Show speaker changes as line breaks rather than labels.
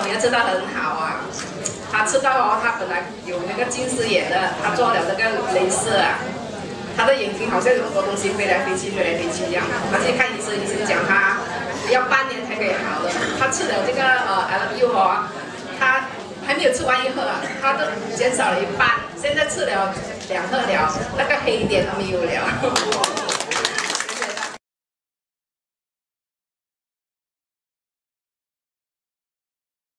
女儿吃得很好啊，她吃到哦，她本来有那个近视眼的，她做了那个镭射啊，她的眼睛好像有很多东西飞来飞去一样。她去看医生，医生讲她要半年才可以好的。她吃了这个Eye.Luv.U 哦，她还没有吃完1盒啊，她都减少了一半，现在吃了2盒了，那个黑点都没有了。